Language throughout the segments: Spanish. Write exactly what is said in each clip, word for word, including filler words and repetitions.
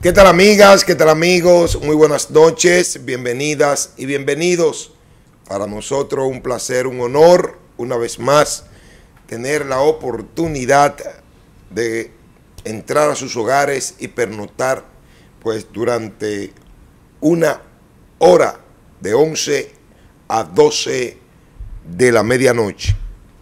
¿Qué tal, amigas? ¿Qué tal, amigos? Muy buenas noches, bienvenidas y bienvenidos. Para nosotros un placer, un honor, una vez más, tener la oportunidad de entrar a sus hogares y pernoctar, pues, durante una hora de once a doce de la medianoche.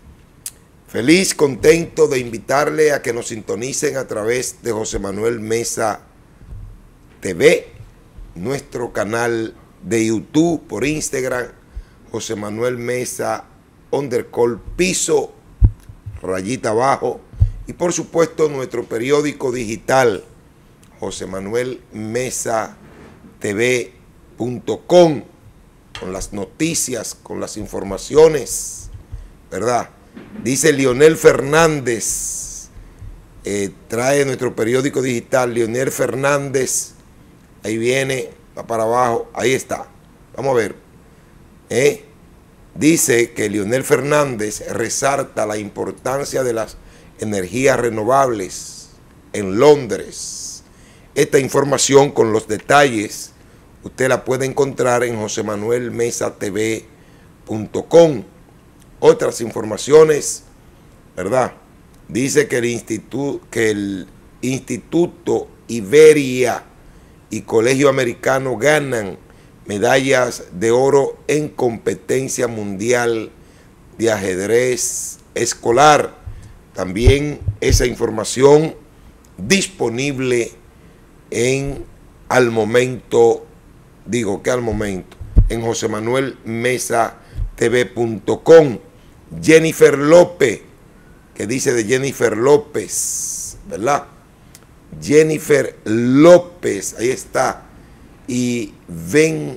Feliz, contento de invitarle a que nos sintonicen a través de José Manuel Mesa T V, nuestro canal de YouTube, por Instagram, José Manuel Mesa underscore piso, rayita abajo, y por supuesto nuestro periódico digital, José Manuel Mesa T V punto com, con las noticias, con las informaciones, ¿verdad? Dice Leonel Fernández, eh, trae nuestro periódico digital, Leonel Fernández. Ahí viene, va para abajo, ahí está. Vamos a ver. ¿Eh? Dice que Leonel Fernández resalta la importancia de las energías renovables en Londres. Esta información con los detalles usted la puede encontrar en José Manuel Mesa T V punto com. Otras informaciones, ¿verdad? Dice que el Instituto, que el Instituto Iberia y Colegio Americano ganan medallas de oro en competencia mundial de ajedrez escolar. También esa información disponible en al momento, digo que al momento, en José Manuel Mesa T V punto com. Jennifer López, que dice de Jennifer López, ¿verdad? Jennifer López, ahí está, y Ben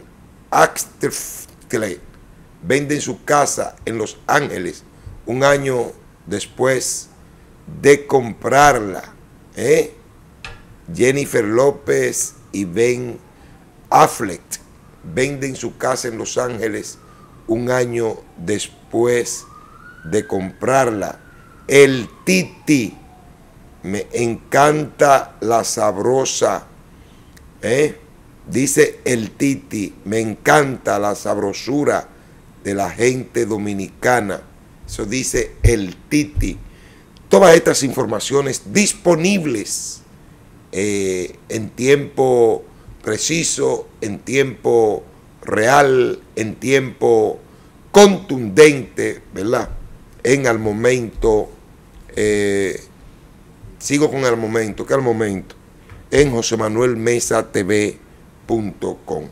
Affleck venden su casa en Los Ángeles un año después de comprarla. ¿eh? Jennifer López y Ben Affleck venden su casa en Los Ángeles un año después de comprarla. El Titi, me encanta la sabrosa, ¿eh? dice el Titi, me encanta la sabrosura de la gente dominicana. Eso dice el Titi. Todas estas informaciones disponibles eh, en tiempo preciso, en tiempo real, en tiempo contundente, ¿verdad? En al momento, eh, sigo con el momento, que al momento, en José Manuel Mesa T V punto com.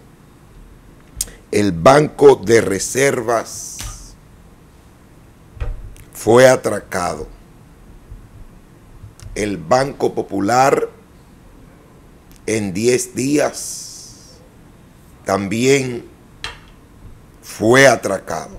El Banco de Reservas fue atracado. El Banco Popular en diez días también fue atracado.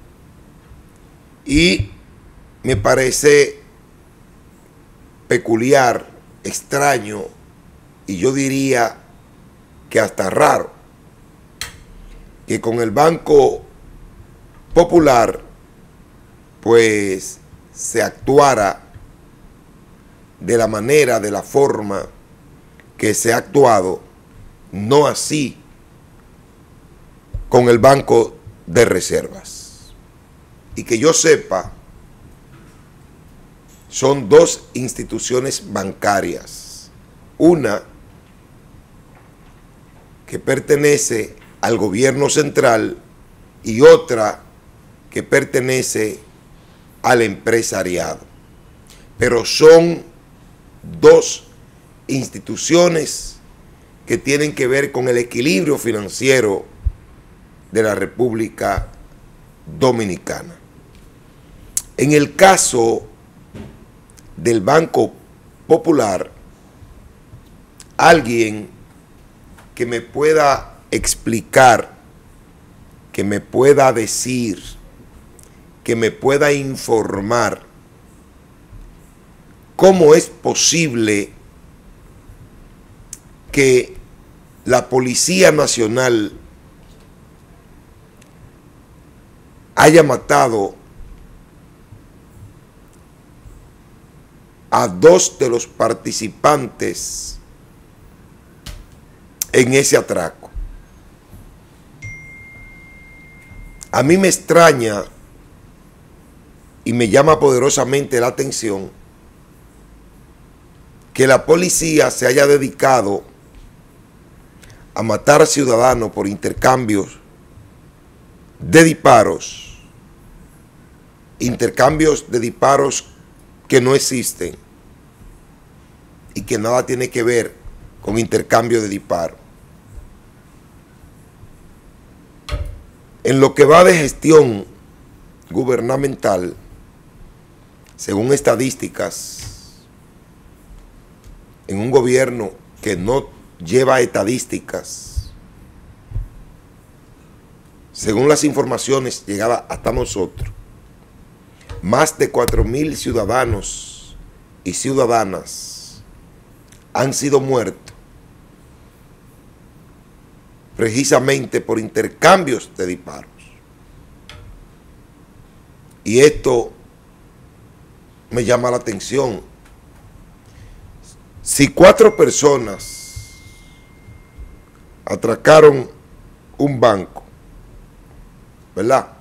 Y me parece peculiar, extraño, y yo diría que hasta raro, que con el Banco Popular pues se actuara de la manera, de la forma que se ha actuado, no así con el Banco de Reservas. Y que yo sepa, son dos instituciones bancarias. Una que pertenece al gobierno central y otra que pertenece al empresariado. Pero son dos instituciones que tienen que ver con el equilibrio financiero de la República Dominicana. En el caso del Banco Popular, alguien que me pueda explicar, que me pueda decir, que me pueda informar cómo es posible que la Policía Nacional haya matado a dos de los participantes en ese atraco. A mí me extraña y me llama poderosamente la atención que la policía se haya dedicado a matar ciudadanos por intercambios de disparos, intercambios de disparos que no existen y que nada tiene que ver con intercambio de disparos. En lo que va de gestión gubernamental, según estadísticas, en un gobierno que no lleva estadísticas, según las informaciones llegadas hasta nosotros, más de cuatro mil ciudadanos y ciudadanas han sido muertos precisamente por intercambios de disparos. Y esto me llama la atención. Si cuatro personas atracaron un banco, ¿verdad?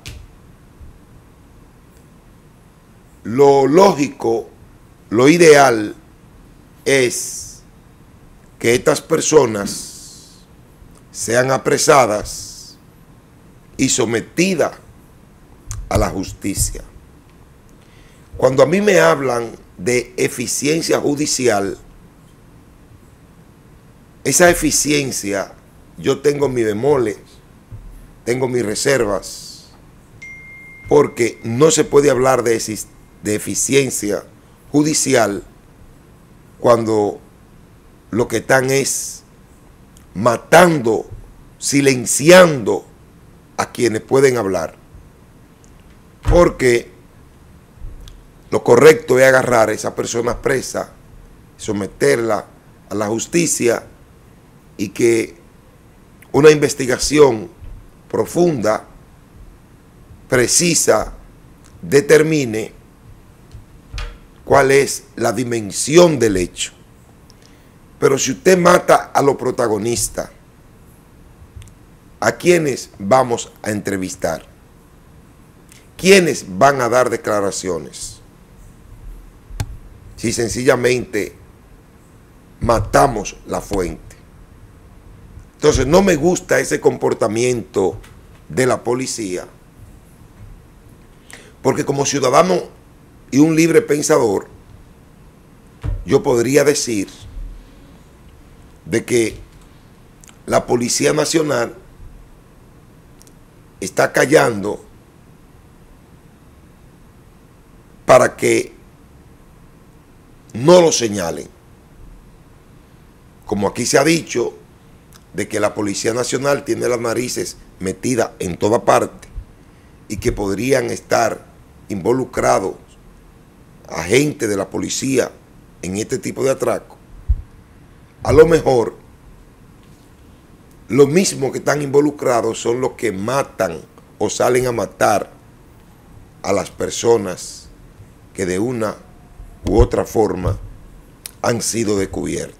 Lo lógico, lo ideal es que estas personas sean apresadas y sometidas a la justicia. Cuando a mí me hablan de eficiencia judicial, esa eficiencia, yo tengo mis bemoles, tengo mis reservas, porque no se puede hablar de, de eficiencia judicial cuando lo que están es matando, silenciando a quienes pueden hablar. Porque lo correcto es agarrar a esa persona presa, someterla a la justicia y que una investigación profunda, precisa, determine cuál es la dimensión del hecho. Pero si usted mata a los protagonistas, ¿a quiénes vamos a entrevistar? ¿Quiénes van a dar declaraciones? Si sencillamente matamos la fuente. Entonces no me gusta ese comportamiento de la policía, porque como ciudadano y un libre pensador, yo podría decir de que la Policía Nacional está callando para que no lo señalen. Como aquí se ha dicho, de que la Policía Nacional tiene las narices metidas en toda parte y que podrían estar involucrados agentes de la policía en este tipo de atraco. A lo mejor, lo mismo que están involucrados son los que matan o salen a matar a las personas que de una u otra forma han sido descubiertas.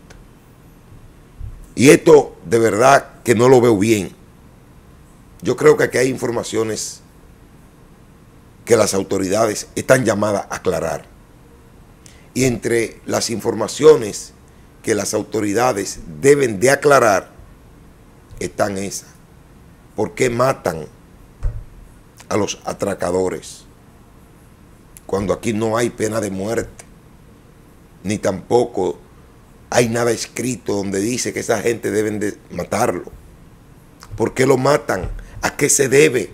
Y esto de verdad que no lo veo bien. Yo creo que aquí hay informaciones que las autoridades están llamadas a aclarar. Y entre las informaciones que las autoridades deben de aclarar están esas. ¿Por qué matan a los atracadores cuando aquí no hay pena de muerte? Ni tampoco hay nada escrito donde dice que esa gente deben de matarlo. ¿Por qué lo matan? ¿A qué se debe?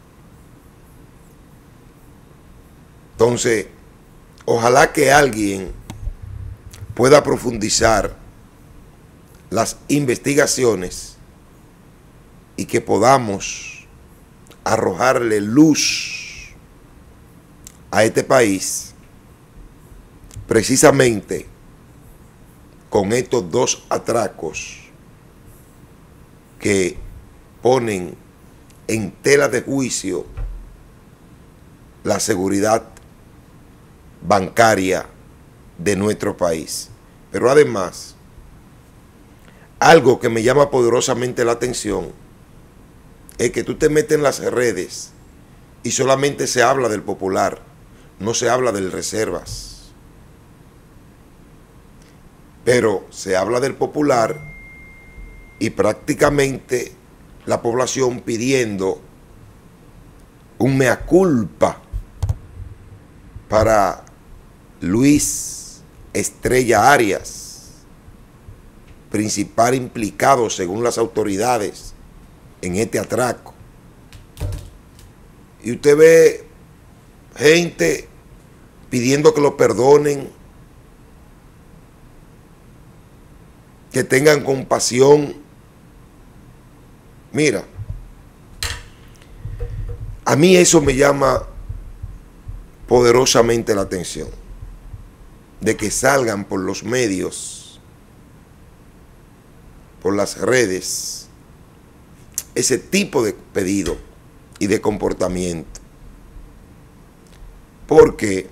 Entonces, ojalá que alguien pueda profundizar las investigaciones y que podamos arrojarle luz a este país precisamente con estos dos atracos que ponen en tela de juicio la seguridad bancaria de nuestro país. Pero además algo que me llama poderosamente la atención es que tú te metes en las redes y solamente se habla del Popular, no se habla del Reservas. Pero se habla del Popular y prácticamente la población pidiendo un mea culpa para Luis Estrella Arias, principal implicado según las autoridades en este atraco. Y usted ve gente pidiendo que lo perdonen, que tengan compasión. Mira, a mí eso me llama poderosamente la atención, de que salgan por los medios, por las redes, ese tipo de pedido y de comportamiento. Porque,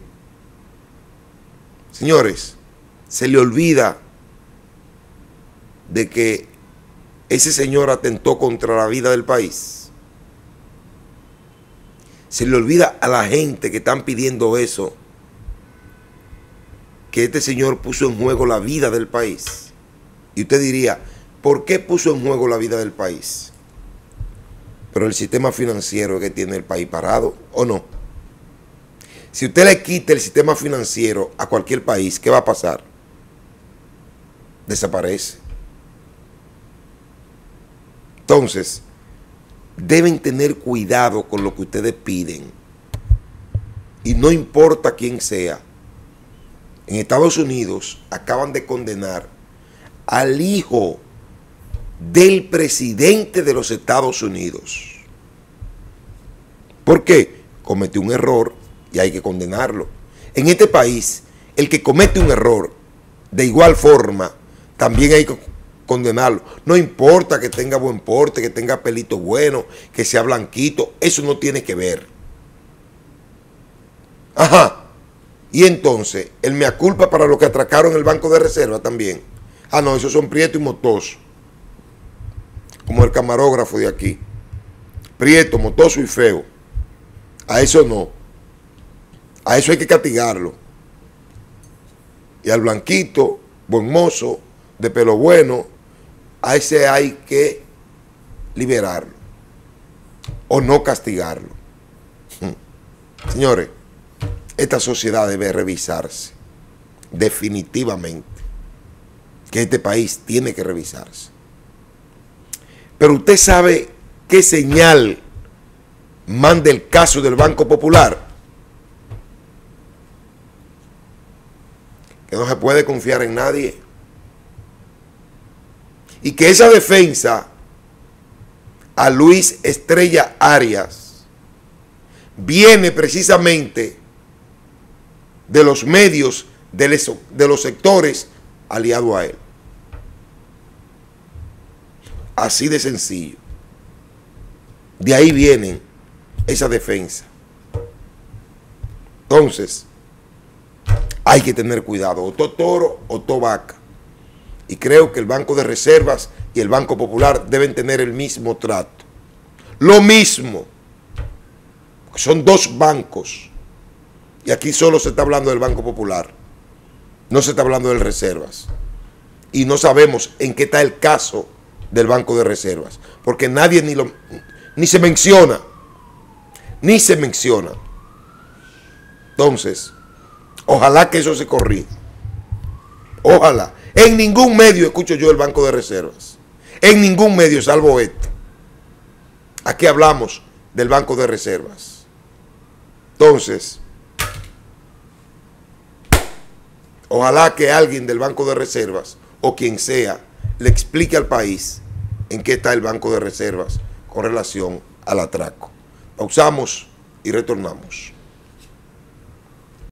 señores, se le olvida de que ese señor atentó contra la vida del país. Se le olvida a la gente que están pidiendo eso, que este señor puso en juego la vida del país. Y usted diría, ¿por qué puso en juego la vida del país? Pero el sistema financiero que tiene el país parado, ¿o no? Si usted le quita el sistema financiero a cualquier país, ¿qué va a pasar? Desaparece. Entonces, deben tener cuidado con lo que ustedes piden. Y no importa quién sea. En Estados Unidos acaban de condenar al hijo del presidente de los Estados Unidos. ¿Por qué? Cometió un error y hay que condenarlo. En este país, el que comete un error, de igual forma, también hay que condenarlo. No importa que tenga buen porte, que tenga pelito bueno, que sea blanquito, eso no tiene que ver. Ajá. Y entonces, el mea culpa para los que atracaron el Banco de Reserva también. Ah, no, esos son Prieto y Motoso. Como el camarógrafo de aquí. Prieto, Motoso y feo. A eso no. A eso hay que castigarlo. Y al blanquito, buen mozo, de pelo bueno, a ese hay que liberarlo. O no castigarlo. Señores, esta sociedad debe revisarse. Definitivamente. Que este país tiene que revisarse. Pero usted sabe qué señal manda el caso del Banco Popular. Que no se puede confiar en nadie. Y que esa defensa a Luis Estrella Arias viene precisamente de los medios, de los, de los sectores aliados a él. Así de sencillo. De ahí viene esa defensa. Entonces, hay que tener cuidado, o to toro o to vaca. Y creo que el Banco de Reservas y el Banco Popular deben tener el mismo trato. Lo mismo. Son dos bancos. Y aquí solo se está hablando del Banco Popular. No se está hablando del Reservas. Y no sabemos en qué está el caso del Banco de Reservas. Porque nadie ni, lo, ni se menciona. Ni se menciona. Entonces, ojalá que eso se corrija. Ojalá. En ningún medio escucho yo el Banco de Reservas. En ningún medio, salvo este. Aquí hablamos del Banco de Reservas. Entonces, ojalá que alguien del Banco de Reservas, o quien sea, le explique al país en qué está el Banco de Reservas con relación al atraco. Pausamos y retornamos.